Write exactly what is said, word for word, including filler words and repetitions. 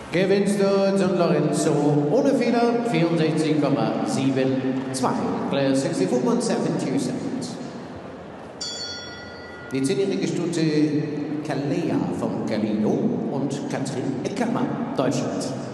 Gewinnst du John Lorenzo ohne Fehler vierundsechzig Komma zwei. Player sechsundvierzig Komma sieben seconds. Die zehnjährige Stute Kalea von Calino und Katrin Eckermann, Deutschland.